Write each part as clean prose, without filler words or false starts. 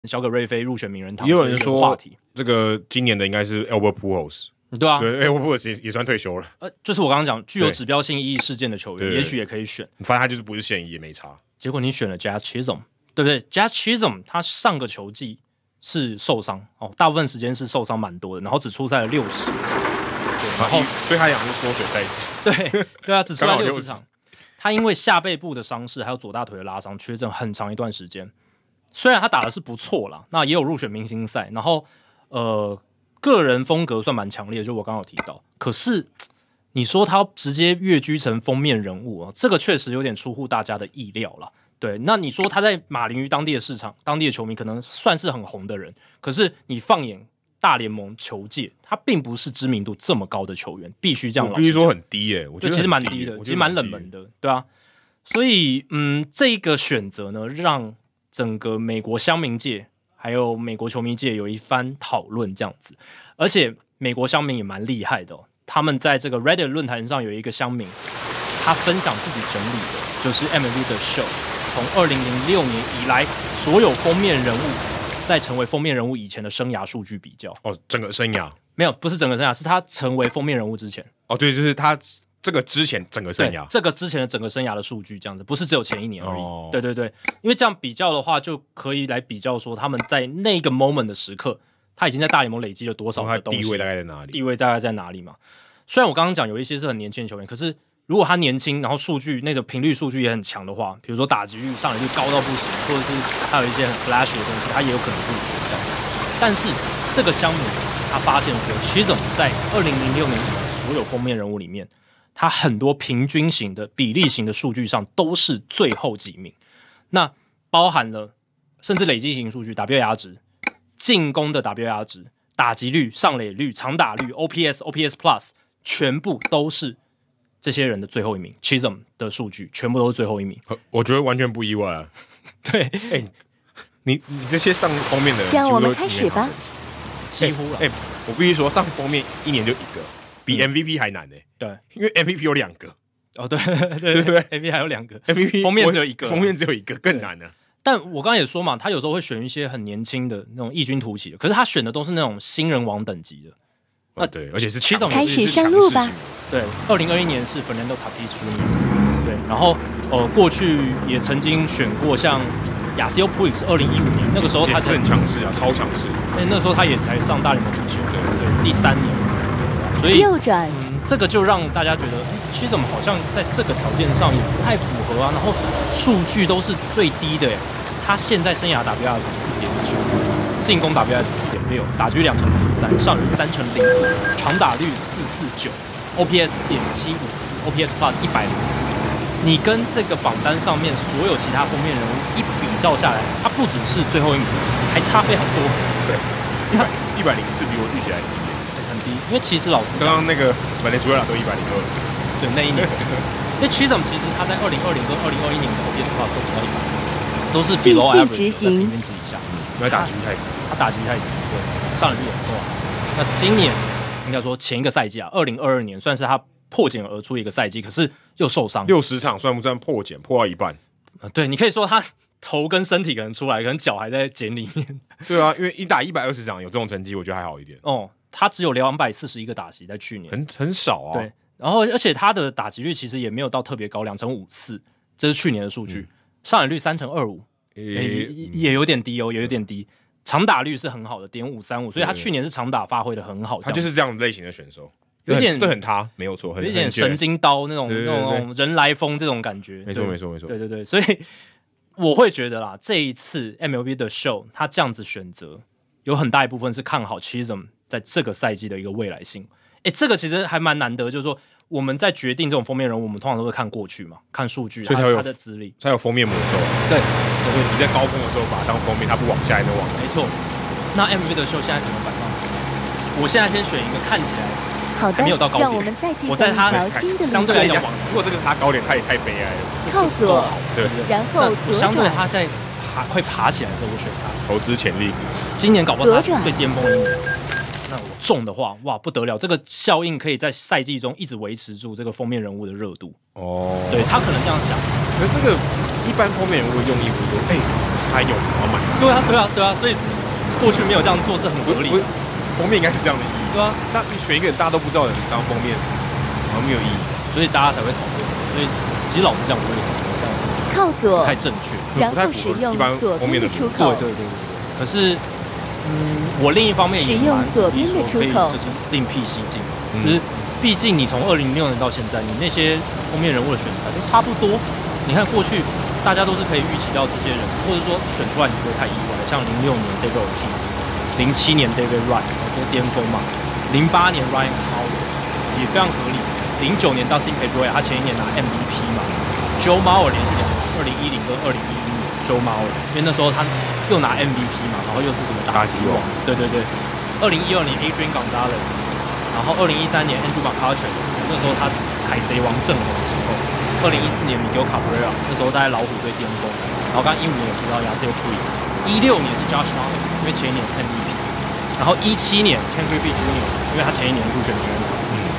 小葛瑞菲入选名人堂， 也有人说话题这个今年的应该是 Albert Pujols。 对啊， 对 ，Albert Pujols 也算退休了。 就是我刚刚讲具有指标性意义事件的球员，也许也可以选。 反正他就是不是现役也没差。 结果你选了 Jazz Chisholm， 对不对 ？Jazz Chisholm 他上个球季是受伤大部分时间是受伤蛮多的，然后只出赛了60场， 然后对他讲是缩水赛季。 对啊，只出赛60场。他因为下背部的伤势还有左大腿的拉伤，缺阵很长一段时间。虽然他打的是不错啦，那也有入选明星赛，然后个人风格算蛮强烈的，就我刚刚有提到。可是你说他直接跃居成封面人物这个确实有点出乎大家的意料啦。对，那你说他在马林鱼当地的市场，当地的球迷可能算是很红的人，可是你放眼大联盟球界，他并不是知名度这么高的球员，必须这样老实讲。 我必须说很低耶，我觉得其实蛮低的，其实蛮冷门的，对啊。所以这个选择呢，让整个美国乡民界还有美国球迷界有一番讨论这样子。而且美国乡民也蛮厉害的他们在这个 Reddit 论坛上有一个乡民，他分享自己整理的就是 MLB 的 show 从2006年以来所有封面人物在成为封面人物以前的生涯数据比较。 整个生涯没有，不是整个生涯，是他成为封面人物之前。 对，就是他这个之前整个生涯， 这个之前的整个生涯的数据这样子，不是只有前一年而已。对对对，因为这样比较的话，就可以来比较说他们在那个 moment 的时刻，他已经在大联盟累积了多少的东西， 地位大概在哪里？ 地位大概在哪里嘛？虽然我刚刚讲有一些是很年轻的球员，可是如果他年轻，然后数据那个频率数据也很强的话，比如说打击率、上垒率高到不行，或者是他有一些很 flash 的东西，他也有可能入选这样。但是这个项目他发现说，其实在2006年以来所有封面人物里面，他很多平均型的比例型的数据上都是最后几名，那包含了甚至累积型数据 WAR 值、进攻的 WAR 值、打击率、上垒率、长打率、OPS、OPS Plus， 全部都是这些人的最后一名。Chisholm 的数据全部都是最后一名， 我觉得完全不意外啊。 对， 你这些上封面的人， 让我们开始吧。 几乎了。 我必须说，上封面一年就一个，比 MVP 还难对， 因为 MVP 有2个。 对对对 ，MVP 还有2个 ，MVP 封面只有一个， 封面只有一个更难呢。 但我刚刚也说嘛，他有时候会选一些很年轻的那种异军突起的，可是他选的都是那种新人王等级的。 对，而且是开始上路吧。 对，2021年是 Fernando Tatis Jr.， 对，然后过去也曾经选过像亚西欧普里是2015年，那个时候他是很强势啊，超强势。 那时候他也才上大联盟不久，对，第3年，所以右转， 这个就让大家觉得，其实怎么好像在这个条件上也不太符合啊，然后数据都是最低的耶，他现在生涯 WR 是4.9，进攻 WR 是4.6，打击率2.43，上垒3.05，长打率4.49，OPS 0.754 ，OPS Plus 104。你跟这个榜单上面所有其他封面人物一比照下来，他不只是最后一名，还差非常多。 对，104比我预期还低， 很低。因为其实老师刚刚那个本来主要打都102， 对那一年，因为Chisholm其实他在2020跟2021年的 OPS Plus 都不到100，都是 below average， 在平均值以下。 因为打击太低， 他打击太低，对，上垒率也不高。那今年应该说前一个赛季啊，2022年算是他破茧而出一个赛季，可是又受伤 ，60场算不算破茧？破到一半？ 对，你可以说他头跟身体可能出来，可能脚还在茧里面。 对啊，因为一打120场有这种成绩，我觉得还好一点。 他只有241个打席在去年， 很少啊。 对，然后而且他的打击率其实也没有到特别高，2.54%，这是去年的数据。上垒率3.25%，也有点低哦，也有点低。长打率是很好的，0.535，所以他去年是长打发挥的很好。 他就是这样类型的选手。 有点这很他没有错， 有点神经刀那种人来疯这种感觉， 没错。 对对对，所以我会觉得啦，这一次 MLB 的 show 他这样子选择，有很大一部分是看好 Chisholm 在这个赛季的一个未来性。这个其实还蛮难得，就是说我们在决定这种封面人物，我们通常都是看过去嘛，看数据， 所以才有他的资历， 才有封面魔咒。 对， 你在高峰的时候把它当封面，它不往下也能往。 没错。那 MLB 的 show 现在怎么摆放？我现在先选一个看起来。 好的， 没有到高点， 让我们再计我在他相对来讲， 如果这个是他高点，他也太悲哀了。 靠左， 对， 然后左转。 相对他在快爬起来的时候，我选他。 投资潜力， 今年搞不好他最巅峰的一年。那我中的话，哇，不得了！这个效应可以在赛季中一直维持住这个封面人物的热度。 哦， 对他可能这样想， 可是这个一般封面人如果用衣服说，他有我要买， 对啊，所以过去没有这样做是很合理的。 封面应该是这样的意义。 对啊， 那你选一个大家都不知道的人当封面，好像没有意义， 所以大家才会讨论。所以其实老实讲，我也觉得这样靠左不太正确， 然不太后使用符合一般左封面的边的出口， 对。可是，我另一方面也使用蛮左边的出口可以就是另辟蹊径，就是毕竟你从2006年到现在，你那些封面人物的选材都差不多。你看过去大家都是可以预期到这些人，或者说选出来你不会太意外，像06年 David Ortiz，07年 David Wright 都巅峰嘛，08年 Ryan Howard 也非常合理，09年 Dustin Pedroia 他前一年拿 MVP 嘛，Joe Mauer 连续2010跟2011年 Joe Mauer， 因为那时候他又拿 MVP 嘛，然后又是什么打击王，对，2012年 Adrian Gonzalez， 然后2013年 Andrew McCutchen， 那时候他海贼王正红的时候。2014年 Miguel Cabrera 那时候在老虎队巅峰，然后刚刚15年也提到Yasiel Puig，16年是 Josh Harper， 因为前一年是 MVP， 然后17年 Ken Griffey Jr.， 因为他前一年入选名人堂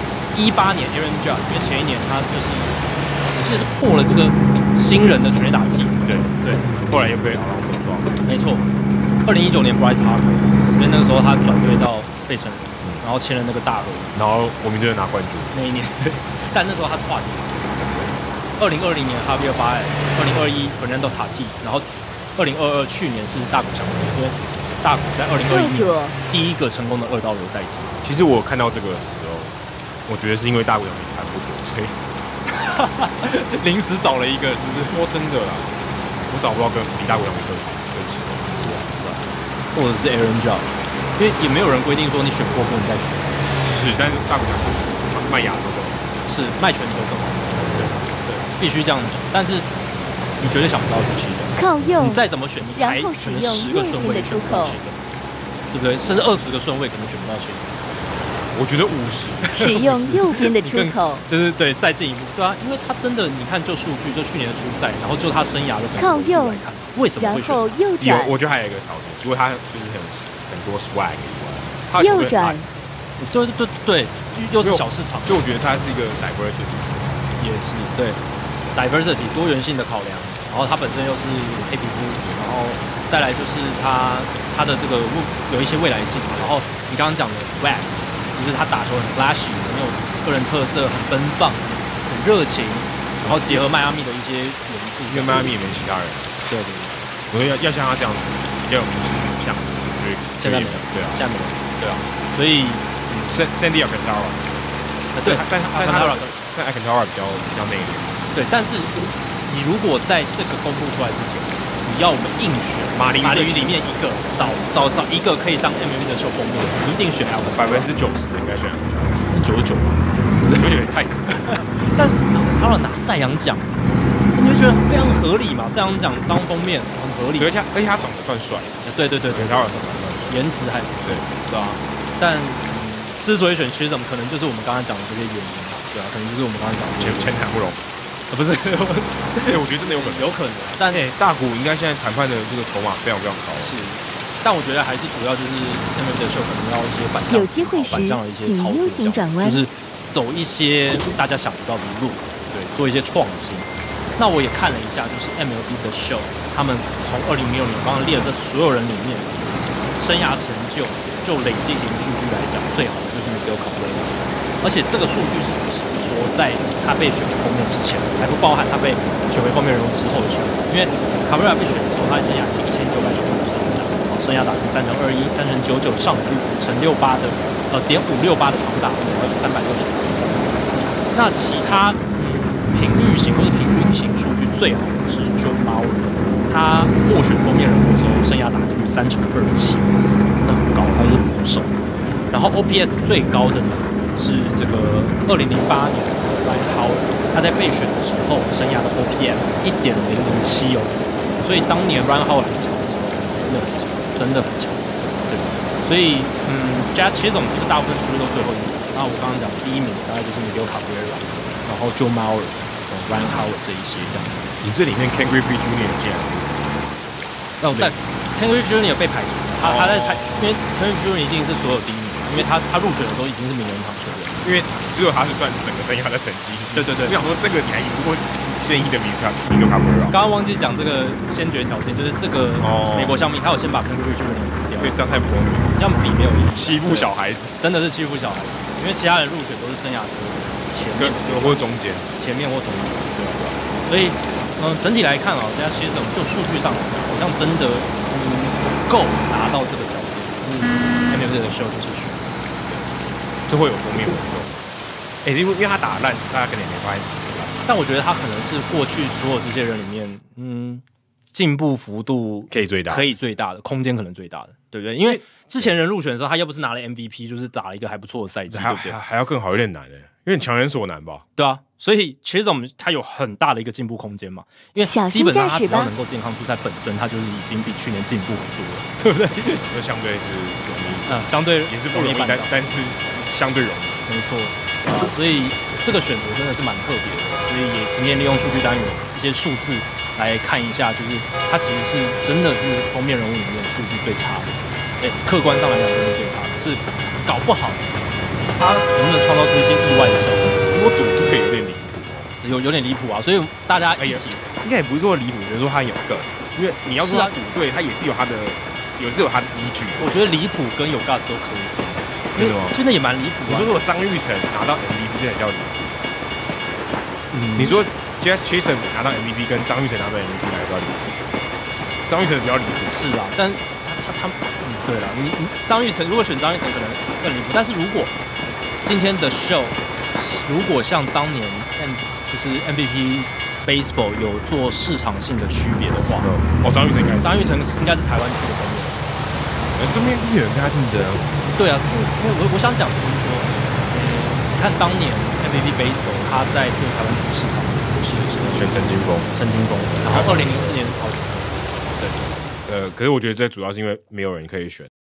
，18年 Aaron Judge， 因为前一年他就是我记得是破了这个新人的全垒打纪录， 对，后来又被好像粉刷， 没错。2019年 Bryce Harper， 因为那个时候他转队到费城人，然后签了那个大合约， 然后国民队拿冠军那一年，对，但那时候他是跨年。2020年 Javier Baez，2021 Fernando Tatis， 然后2022去年是大谷翔平，因为大谷在2021年第一个成功的2到2赛季。 其实我看到这个的时候，我觉得是因为大谷翔平谈不多，所以临时找了一个，是不是？ 说真的啦，我找不到比大谷翔平更好的时候。 是啊，或者是 Aaron Judge， 因为也没有人规定说你选过不能再选。 是，但是大谷翔平卖亚洲的， 是卖全球更好。必须这样讲，但是你绝对想不到是七个， 靠右， 你再怎么选，你还可能10个顺位选不到七个，对不对？甚至20个顺位可能选不到七个。 我觉得50， 使用右边的出口， 就是对，再进一步，对啊，因为他真的，你看就数据，就去年的初赛，然后就他生涯的靠右来看，为什么会选？ 然后右转， 我觉得还有一个条件，除了他就是很多 swag 以外， 右转， 对，又是小市场， 所以我觉得他是一个 diversity， 也是对。diversity 多元性的考量，然后他本身又是黑皮肤，然后再来就是他的这个有一些未来性，然后你刚刚讲的 swag， 就是他打球很 flashy， 很有个人特色，很奔放，很热情，然后结合迈阿密的一些元素， 因为迈阿密也没其他人， 对， 我觉得要像他这样子比较有名的像， 现在没有， 对啊， 现在没有，对啊，所以 Sandy Alcantara， 对， 但Alcantara 比较内敛。 对，但是你如果在这个公布出来之前，你要我们硬选马林鱼里面一个找一个可以当 MVP 的球封面，你一定选 90%的应该选 99吧 ，99也太但他拿赛扬奖，你就觉得非常合理嘛？赛扬奖当封面很合理， 而且他长得算帅， 对， 他长得算帅， 颜值还对吧？但之所以选Chisholm，可能就是我们刚才讲的这些原因，对啊，可能就是我们刚才讲的钱谈不拢。 不是， 我觉得真的有可能， 但大谷应该现在谈判的这个筹码非常非常高。 是，但我觉得还是主要就是 MVP 的秀可能要一些反向， 有机会时请 U 型转弯， 就是走一些大家想不到的路，对，做一些创新。那我也看了一下，就是 MLB 的秀，他们从2006年刚刚列的所有人里面，生涯成就就累计型数据来讲，最好的就是Miguel Cabrera，而且这个数据是指说在他被选为封面之前，还不包含他被选为封面人物之后的数据。因为卡布瑞拉被选的时候，他的生涯是1995场，生涯打出3.21、3.99上垒率、5.68的.568的长打，然后360。那其他频率型或者平均型数据最好的是 Joe Mauer， 他获选封面人物的时候，生涯打击率3.27，真的很高，他是捕手。然后 OPS 最高的呢是这个2008年的 Ryan Howard， 他在备选的时候，生涯的 OPS 1.007哦，所以当年 Ryan Howard 很强的时候，真的很强，对。所以Jazz Chisholm就是大部分出路都最后一名。那我刚刚讲第一名大概就是 Miguel Cabrera， 然后 Joe Mauer、Ryan Howard 这一些这样。 你这里面 Ken Griffey Jr. 进来， 但 Ken Griffey Jr. 被排除，他在排，因为 Ken Griffey Jr. 一定是所有第一名，因为他入选的时候已经是名人堂球员， 因为只有他是算整个生涯的成绩。 对， 我想说这个你还赢不过现役的米诺卡布拉。 刚刚忘记讲这个先决条件，就是这个美国香槟，他有先把 Kangaroo Junior 掉， 因为这样太不公平， 这样比没有意义， 欺负小孩子， 真的是欺负小孩子，因为其他人入选都是生涯前面或中间， 前面或中间，对吧？所以整体来看啊，现在其实就数据上来讲，好像真的够拿到这个条件，就是 MLB 的 show 就是选， 就会有封面活动。因为他打烂，大家可能也没发现。 但我觉得他可能是过去所有这些人里面，进步幅度可以最大的，空间可能最大的，对不对？因为之前人入选的时候，他要不是拿了 MVP， 就是打了一个还不错的赛季，对不对？ 还要更好，有点难有点强人所难吧？ 对啊，所以其实他有很大的一个进步空间嘛，因为基本上他只要能够健康出赛本身，他就是已经比去年进步很多了，对不对？ 就相对是容易， 相对也是不容易，但是相对容易， 没错所以这个选择真的是蛮特别的，所以也今天利用数据单元一些数字来看一下，就是他其实是真的是封面人物里面数据最差的，客观上来讲真的最差的，是搞不好他能不能创造出一些意外的效果？ 如果赌就可以有点离谱， 有点离谱啊！所以大家一起， 应该也不是说离谱，就是说他有 guts， 因为你要说他赌对，他也是有他的依据。 我觉得离谱跟有 guts 都可以见， 真的吗？ 真的也蛮离谱的。 你说如果张育成拿到 MVP， 这才叫离谱。你说 Jeff Chasson 拿到 MVP 跟张育成拿到 MVP 哪个比较离谱？张育成比较离谱。 是啊，但他对了，你张育成如果选张育成可能更离谱，但是如果今天的 show 如果像当年就是 MVP Baseball 有做市场性的区别的话， 张育成应该是台湾区的朋友。 这边有人跟他竞争。 对啊，我想讲就是说，你看当年 MVP Baseball 他在做台湾区市场游戏的时候， 选陈金锋， 然后2004年是超级。 可是我觉得这主要是因为没有人可以选。